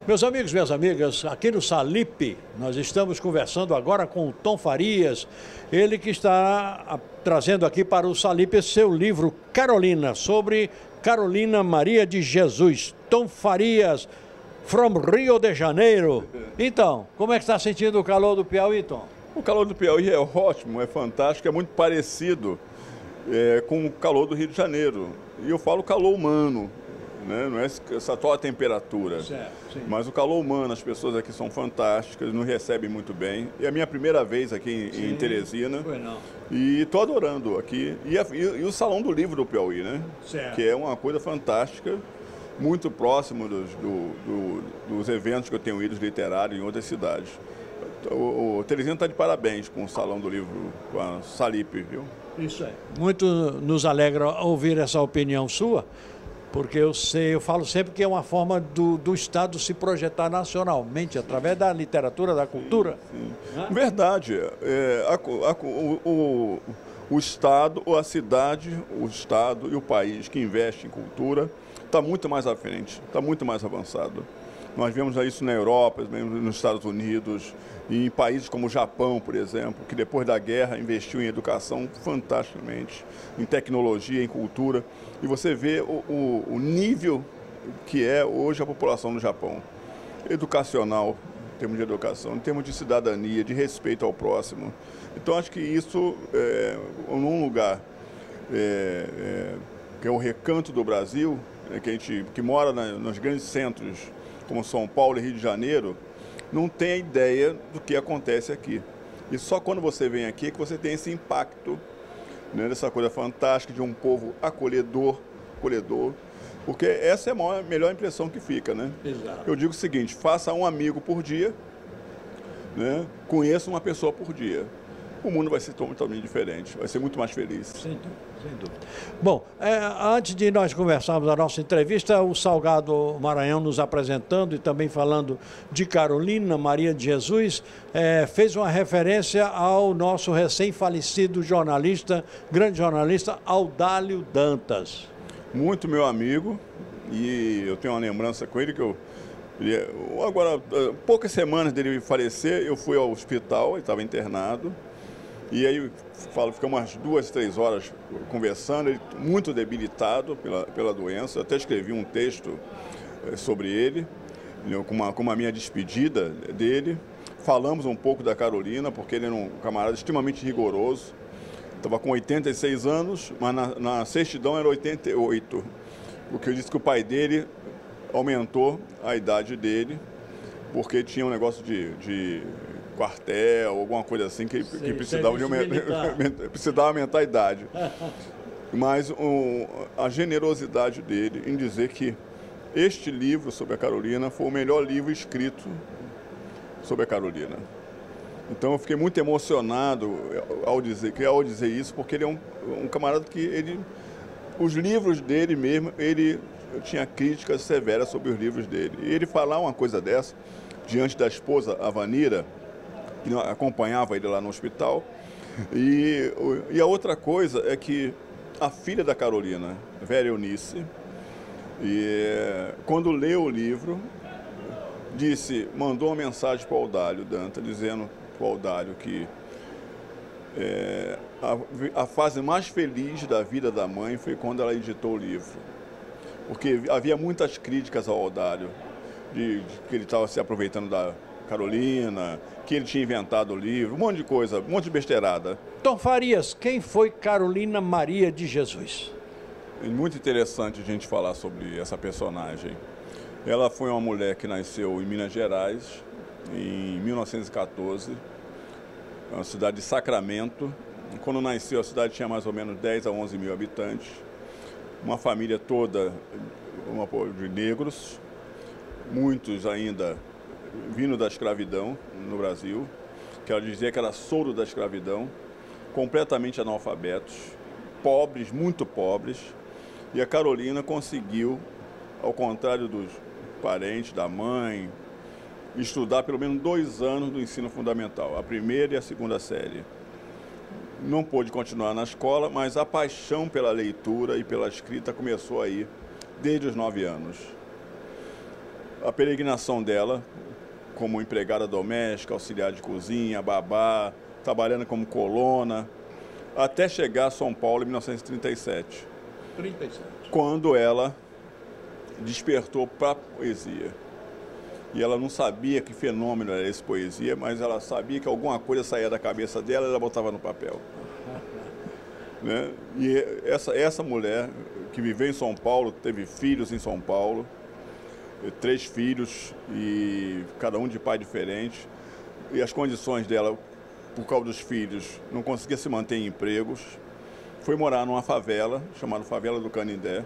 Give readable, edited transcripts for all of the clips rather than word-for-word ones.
Meus amigos, minhas amigas, aqui no Salip, nós estamos conversando agora com o Tom Farias, ele que está trazendo aqui para o Salip esse seu livro Carolina, sobre Carolina Maria de Jesus. Tom Farias, from Rio de Janeiro. Então, como é que está sentindo o calor do Piauí, Tom? O calor do Piauí é ótimo, é fantástico, é muito parecido com o calor do Rio de Janeiro. E eu falo calor humano, né? Não é essa atual temperatura, Certo, sim. mas o calor humano, as pessoas aqui são fantásticas, nos recebem muito bem. É a minha primeira vez aqui em Teresina. Foi não. E estou adorando aqui. E o Salão do Livro do Piauí, né? Certo. Que é uma coisa fantástica, muito próximo dos eventos que eu tenho ido literários em outras cidades. O Teresina está de parabéns com o Salão do Livro, com a Salip, viu? Isso é. Muito nos alegra ouvir essa opinião sua, porque eu falo sempre que é uma forma do Estado se projetar nacionalmente, através da literatura, da cultura. Sim. Verdade. O Estado, ou a cidade, o Estado e o país que investe em cultura está muito mais à frente, está muito mais avançado. Nós vemos isso na Europa, nos Estados Unidos, e em países como o Japão, por exemplo, que depois da guerra investiu em educação fantasticamente, em tecnologia, em cultura. E você vê o nível que é hoje a população do Japão. Educacional, em termos de educação, em termos de cidadania, de respeito ao próximo. Então, acho que isso, num lugar que é o recanto do Brasil, que mora nos grandes centros, como São Paulo e Rio de Janeiro, não tem a ideia do que acontece aqui. E só quando você vem aqui é que você tem esse impacto, né, dessa coisa fantástica de um povo acolhedor, porque essa é a melhor impressão que fica, né? Exato. Eu digo o seguinte: faça um amigo por dia, né? Conheça uma pessoa por dia. O mundo vai ser totalmente diferente, vai ser muito mais feliz. Sem dúvida, sem dúvida. Bom, antes de nós começarmos a nossa entrevista, o Salgado Maranhão nos apresentando e também falando de Carolina Maria de Jesus, fez uma referência ao nosso recém-falecido jornalista, grande jornalista, Audálio Dantas. Muito meu amigo, e eu tenho uma lembrança com ele agora, poucas semanas dele falecer, eu fui ao hospital, ele estava internado. E aí ficamos umas 2, 3 horas conversando, ele muito debilitado pela doença. Até escrevi um texto sobre ele, com uma minha despedida dele. Falamos um pouco da Carolina, porque ele era um camarada extremamente rigoroso. Estava com 86 anos, mas na certidão era 88. Porque eu disse que o pai dele aumentou a idade dele, porque tinha um negócio de quartel, alguma coisa assim, que precisava, precisava aumentar a idade. Mas a generosidade dele em dizer que este livro sobre a Carolina foi o melhor livro escrito sobre a Carolina. Então eu fiquei muito emocionado ao dizer isso, porque ele é um camarada que os livros dele mesmo, ele tinha críticas severas sobre os livros dele. E ele falar uma coisa dessa diante da esposa, a Vanira, que acompanhava ele lá no hospital. E a outra coisa é que a filha da Carolina, Vera Eunice, quando leu o livro, mandou uma mensagem para o Audálio Dantas, dizendo para o Audálio que a fase mais feliz da vida da mãe foi quando ela editou o livro. Porque havia muitas críticas ao Audálio, que ele estava se aproveitando da Carolina, que ele tinha inventado o livro, um monte de coisa, um monte de besteirada. Tom Farias, quem foi Carolina Maria de Jesus? É muito interessante a gente falar sobre essa personagem. Ela foi uma mulher que nasceu em Minas Gerais, em 1914, na cidade de Sacramento. Quando nasceu, a cidade tinha mais ou menos 10 a 11 mil habitantes. Uma família toda de negros, muitos ainda vindo da escravidão no Brasil, que ela dizia que era soldo da escravidão, completamente analfabetos, pobres, muito pobres. E a Carolina conseguiu, ao contrário dos parentes, da mãe, estudar pelo menos 2 anos do ensino fundamental, a primeira e a segunda série. Não pôde continuar na escola, mas a paixão pela leitura e pela escrita começou aí desde os 9 anos. a peregrinação dela como empregada doméstica, auxiliar de cozinha, babá, trabalhando como colona, até chegar a São Paulo em 1937. 37. Quando ela despertou para a poesia. E ela não sabia que fenômeno era esse poesia, mas ela sabia que alguma coisa saía da cabeça dela e ela botava no papel. Né? E essa mulher que viveu em São Paulo, teve filhos em São Paulo, 3 filhos, e cada um de pai diferente, e as condições dela, por causa dos filhos, não conseguia se manter em empregos, foi morar numa favela, chamada Favela do Canindé,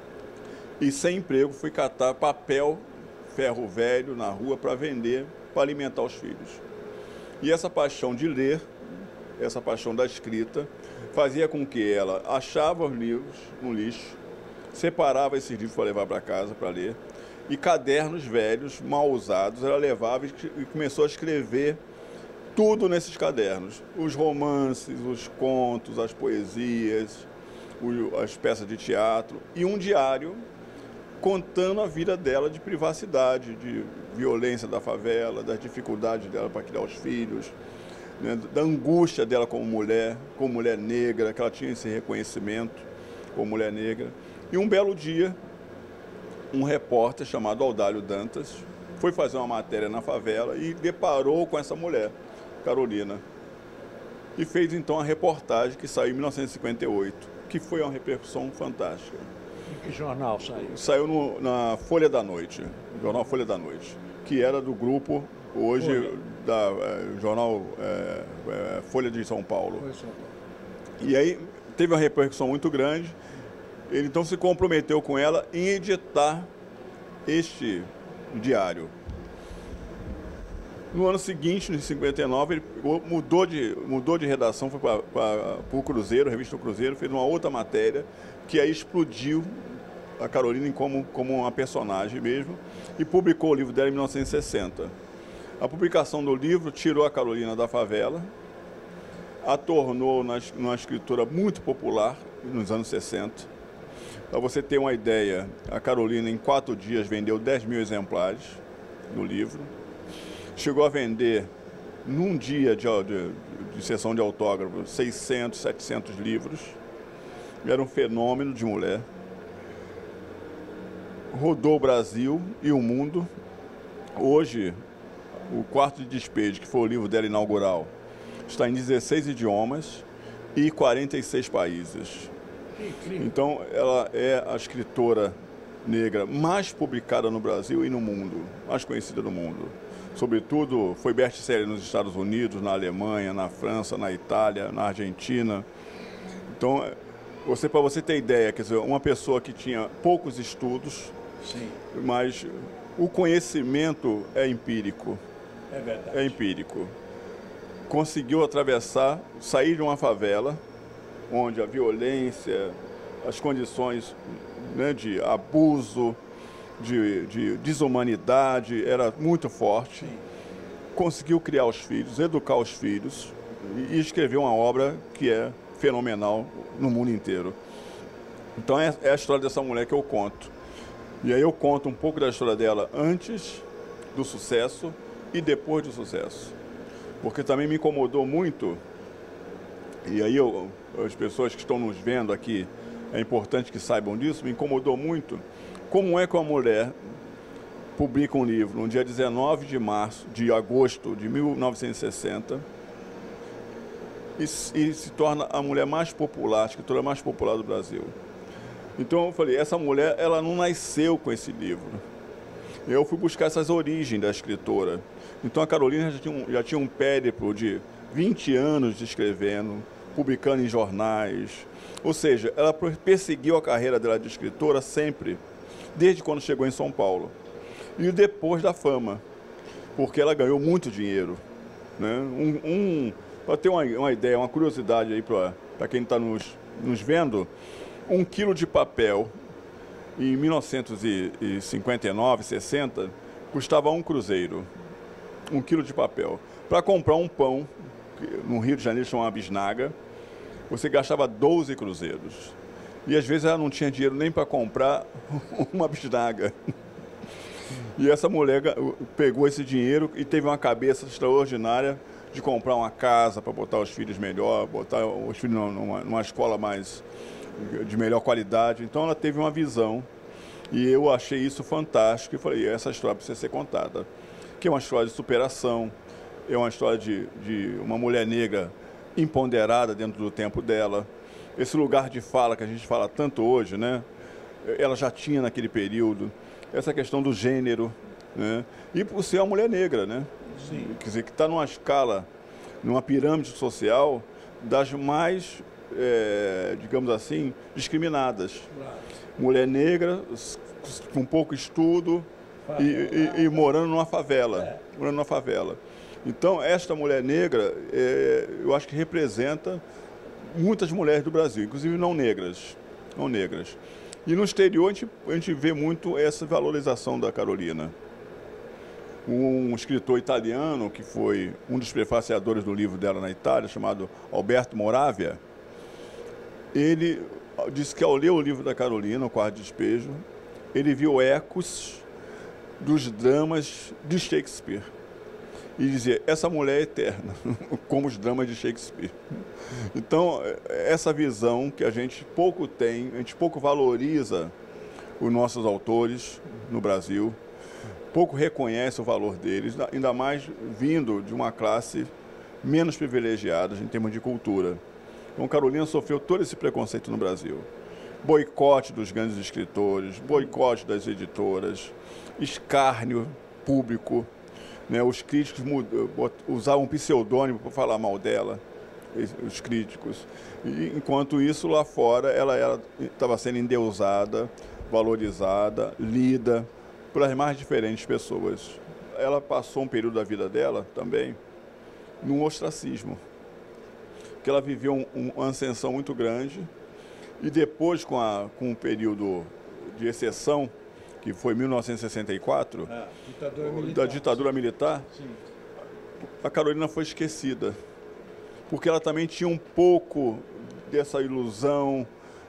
e sem emprego foi catar papel, ferro velho na rua para vender, para alimentar os filhos. E essa paixão de ler, essa paixão da escrita, fazia com que ela achava os livros no lixo, separava esses livros para levar para casa para ler, e cadernos velhos, mal usados, ela levava e começou a escrever tudo nesses cadernos. Os romances, os contos, as poesias, as peças de teatro, e um diário contando a vida dela de privacidade, de violência da favela, das dificuldades dela para criar os filhos, né, da angústia dela como mulher negra, que ela tinha esse reconhecimento como mulher negra. E um belo dia, um repórter chamado Audálio Dantas foi fazer uma matéria na favela e deparou com essa mulher, Carolina, e fez então a reportagem que saiu em 1958, que foi uma repercussão fantástica. Em que jornal saiu? Saiu na Folha da Noite, jornal Folha da Noite, que era do grupo hoje da jornal Folha de São Paulo. E aí teve uma repercussão muito grande. Ele então se comprometeu com ela em editar este diário. No ano seguinte, em 59, ele mudou de redação, foi para o Cruzeiro, a revista do Cruzeiro, fez uma outra matéria, que aí explodiu a Carolina como uma personagem mesmo, e publicou o livro dela em 1960. A publicação do livro tirou a Carolina da favela, a tornou uma escritora muito popular nos anos 60. Para você ter uma ideia, a Carolina, em 4 dias, vendeu 10 mil exemplares do livro. Chegou a vender, num dia de sessão de autógrafos, 600, 700 livros. Era um fenômeno de mulher. Rodou o Brasil e o mundo. Hoje, o Quarto de Despejo, que foi o livro dela inaugural, está em 16 idiomas e 46 países. Então, ela é a escritora negra mais publicada no Brasil e no mundo, mais conhecida do mundo. Sobretudo, foi best-seller nos Estados Unidos, na Alemanha, na França, na Itália, na Argentina. Então, para você ter ideia, quer dizer, uma pessoa que tinha poucos estudos, sim, mas o conhecimento é empírico. É verdade. É empírico. Conseguiu atravessar, sair de uma favela, onde a violência, as condições, né, de abuso, de desumanidade era muito forte. Sim. Conseguiu criar os filhos, educar os filhos e escrever uma obra que é fenomenal no mundo inteiro. Então é a história dessa mulher que eu conto. E aí eu conto um pouco da história dela antes do sucesso e depois do sucesso. Porque também me incomodou muito, e aí as pessoas que estão nos vendo aqui, é importante que saibam disso, me incomodou muito como é que uma mulher publica um livro no dia 19 de agosto de 1960 e se torna a mulher mais popular, a escritora mais popular do Brasil. Então eu falei, essa mulher, ela não nasceu com esse livro. Eu fui buscar essas origens da escritora. Então a Carolina já tinha um périplo de 20 anos de escrevendo, publicando em jornais. Ou seja, ela perseguiu a carreira dela de escritora sempre, desde quando chegou em São Paulo. E depois da fama, porque ela ganhou muito dinheiro. Né? Para ter uma ideia, uma curiosidade aí para quem está nos vendo, 1 quilo de papel em 1959, 60, custava 1 cruzeiro. 1 quilo de papel. Para comprar um pão, que no Rio de Janeiro chama bisnaga, você gastava 12 cruzeiros. E às vezes ela não tinha dinheiro nem para comprar uma bisnaga. E essa mulher pegou esse dinheiro e teve uma cabeça extraordinária de comprar uma casa para botar os filhos melhor, botar os filhos numa escola de melhor qualidade. Então ela teve uma visão e eu achei isso fantástico e falei, essa história precisa ser contada. Que é uma história de superação, é uma história de uma mulher negra empoderada dentro do tempo dela. Esse lugar de fala que a gente fala tanto hoje, né? Ela já tinha naquele período. Essa questão do gênero, né? E por ser uma mulher negra, né? Sim. Quer dizer, que está numa escala, numa pirâmide social das mais, digamos assim, discriminadas. Claro. Mulher negra, com pouco estudo e morando numa favela. Morando numa favela. Então, esta mulher negra, eu acho que representa muitas mulheres do Brasil, inclusive não negras. Não negras. E no exterior a gente vê muito essa valorização da Carolina. Um escritor italiano, que foi um dos prefaciadores do livro dela na Itália, chamado Alberto Moravia, ele disse que ao ler o livro da Carolina, O Quarto Despejo, ele viu ecos dos dramas de Shakespeare. E dizia, essa mulher é eterna, como os dramas de Shakespeare. Então, essa visão que a gente pouco tem, a gente pouco valoriza os nossos autores no Brasil, pouco reconhece o valor deles, ainda mais vindo de uma classe menos privilegiada em termos de cultura. Então, Carolina sofreu todo esse preconceito no Brasil. Boicote dos grandes escritores, boicote das editoras, escárnio público. Né, os críticos usavam um pseudônimo para falar mal dela, os críticos. E, enquanto isso, lá fora, ela estava sendo endeusada, valorizada, lida por as mais diferentes pessoas. Ela passou um período da vida dela também num ostracismo, que ela viveu uma ascensão muito grande e depois, com um período de exceção, que foi 1964, da ditadura militar, sim. A Carolina foi esquecida, porque ela também tinha um pouco dessa ilusão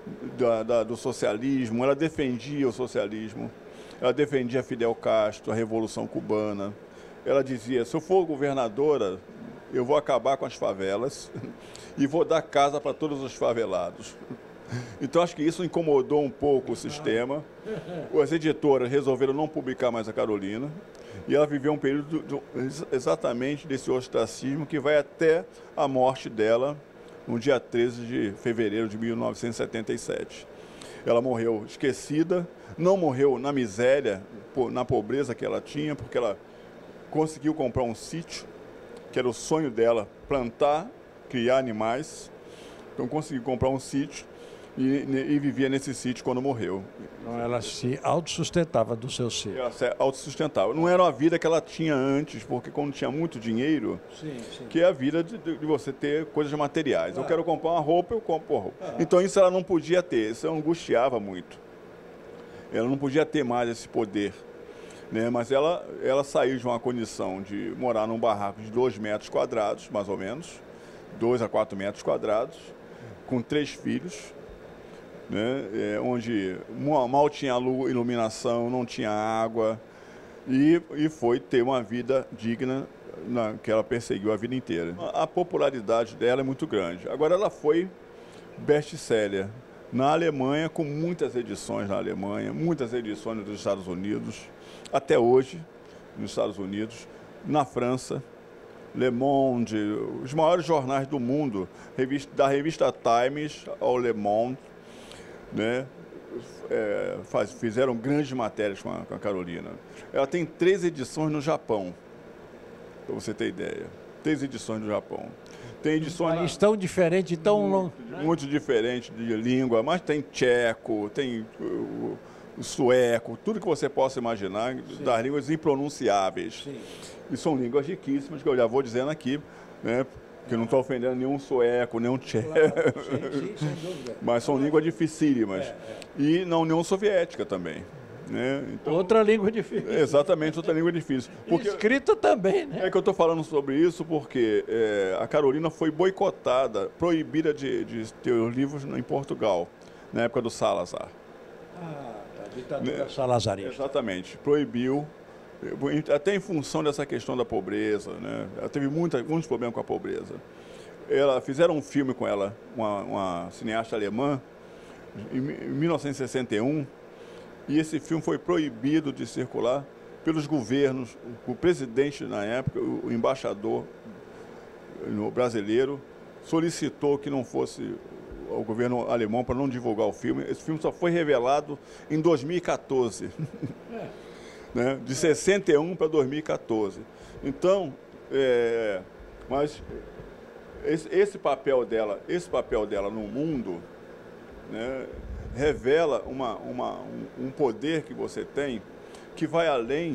do socialismo, ela defendia o socialismo, ela defendia Fidel Castro, a Revolução Cubana, ela dizia, se eu for governadora, eu vou acabar com as favelas e vou dar casa para todos os favelados. Então, acho que isso incomodou um pouco o sistema. As editoras resolveram não publicar mais a Carolina. E ela viveu um período exatamente desse ostracismo que vai até a morte dela no dia 13 de fevereiro de 1977. Ela morreu esquecida, não morreu na miséria, na pobreza que ela tinha, porque ela conseguiu comprar um sítio, que era o sonho dela, plantar, criar animais. Então, conseguiu comprar um sítio. E vivia nesse sítio quando morreu. Então ela se autossustentava do seu sítio. Ela se autossustentava. Não era uma vida que ela tinha antes, porque quando tinha muito dinheiro, sim. Que é a vida de você ter coisas materiais. Eu quero comprar uma roupa, eu compro a roupa. Então isso ela não podia ter, isso angustiava muito. Ela não podia ter mais esse poder. Né? Mas ela saiu de uma condição de morar num barraco de 2 metros quadrados, mais ou menos, 2 a 4 metros quadrados, com 3 filhos, né, onde mal tinha iluminação, não tinha água, e foi ter uma vida digna que ela perseguiu a vida inteira. A popularidade dela é muito grande. Agora, ela foi best-seller na Alemanha, com muitas edições na Alemanha, muitas edições nos Estados Unidos, até hoje, nos Estados Unidos, na França, Le Monde, os maiores jornais do mundo, da revista Times ao Le Monde, né, fizeram grandes matérias com a Carolina. Ela tem 3 edições no Japão, para você ter ideia. 3 edições no Japão. Tem edições... País tão diferente, tão longo. Muito diferente de língua, mas tem tcheco, tem o sueco, tudo que você possa imaginar, sim. Das línguas impronunciáveis. Sim. E são línguas riquíssimas, que eu já vou dizendo aqui, né? Que não estou ofendendo nenhum sueco, nenhum tcheco. Claro, sim, sem dúvida. Mas são línguas dificílimas. E na União Soviética também. Né? Então, outra língua difícil. Exatamente, outra língua difícil. Porque, escrita também, né? É que eu estou falando sobre isso porque a Carolina foi boicotada, proibida de ter os livros em Portugal, na época do Salazar. A ditadura salazarista. Exatamente, proibiu até em função dessa questão da pobreza, né? Ela teve muitos problemas com a pobreza. Fizeram um filme com ela, uma cineasta alemã, em 1961, e esse filme foi proibido de circular pelos governos. O presidente, na época, o embaixador brasileiro, solicitou que não fosse o governo alemão para não divulgar o filme. Esse filme só foi revelado em 2014, né? De 61 para 2014. Então, mas esse papel dela no mundo, né, revela um poder que você tem que vai além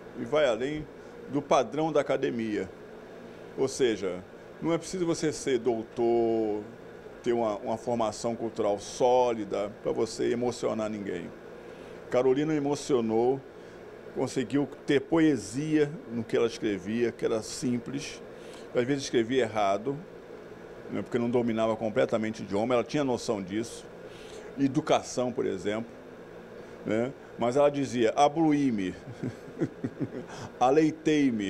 do padrão da academia. Ou seja, não é preciso você ser doutor, ter uma formação cultural sólida para você emocionar ninguém. Carolina emocionou, conseguiu ter poesia no que ela escrevia, que era simples, às vezes escrevia errado, né, porque não dominava completamente o idioma, ela tinha noção disso. Educação, por exemplo, né? Mas ela dizia, abluí-me, aleitei-me,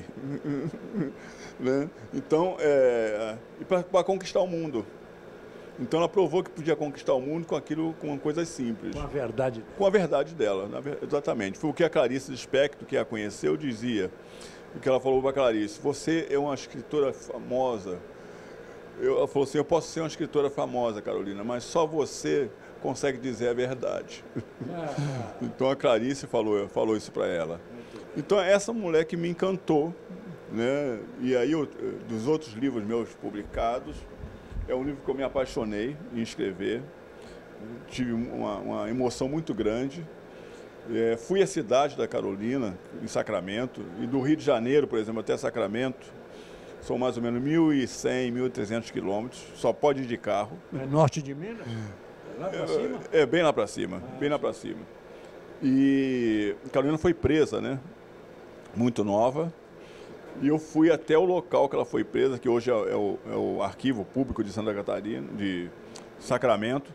né? Então, para conquistar o mundo. Então ela provou que podia conquistar o mundo com coisas simples. Com a verdade. Com a verdade dela, exatamente. Foi o que a Clarice Lispector, que a conheceu, dizia. O que ela falou para a Clarice, você é uma escritora famosa. Ela falou assim, eu posso ser uma escritora famosa, Carolina, mas só você consegue dizer a verdade. Então a Clarice falou isso para ela. Então essa mulher que me encantou, né? E aí dos outros livros meus publicados, é um livro que eu me apaixonei em escrever, tive uma emoção muito grande. Fui à cidade da Carolina, em Sacramento, e do Rio de Janeiro, por exemplo, até Sacramento, são mais ou menos 1.100, 1.300 quilômetros, só pode ir de carro. É norte de Minas? Lá para cima? Bem lá para cima, bem lá para cima. E a Carolina foi presa, né? Muito nova. E eu fui até o local que ela foi presa, que hoje é o Arquivo Público de Santa Catarina, de Sacramento,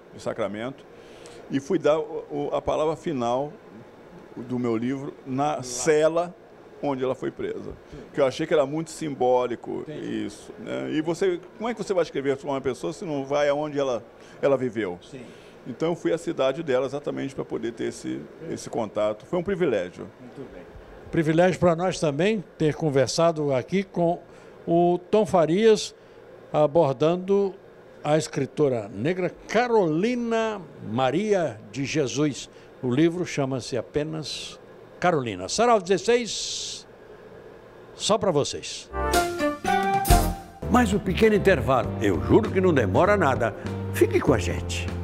e fui dar a palavra final do meu livro na cela onde ela foi presa. Que eu achei que era muito simbólico. Entendi. Isso, né? E como é que você vai escrever sobre uma pessoa se não vai aonde ela viveu? Sim. Então eu fui à cidade dela exatamente para poder ter esse contato. Foi um privilégio. Muito bem. Privilégio para nós também ter conversado aqui com o Tom Farias, abordando a escritora negra Carolina Maria de Jesus. O livro chama-se apenas Carolina. Sarau 16, só para vocês. Mais um pequeno intervalo. Eu juro que não demora nada. Fique com a gente.